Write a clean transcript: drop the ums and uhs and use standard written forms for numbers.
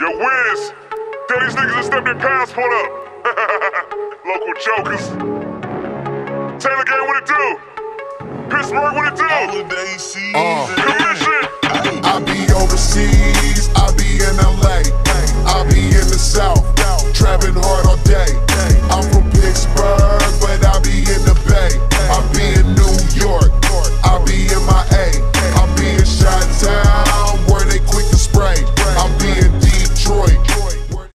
Yo, Wiz, tell these niggas to step their passport up. Local jokers. Taylor Gang, what it do? Pittsburgh, what it do? Holiday season. Commission. I be overseas, I be in LA.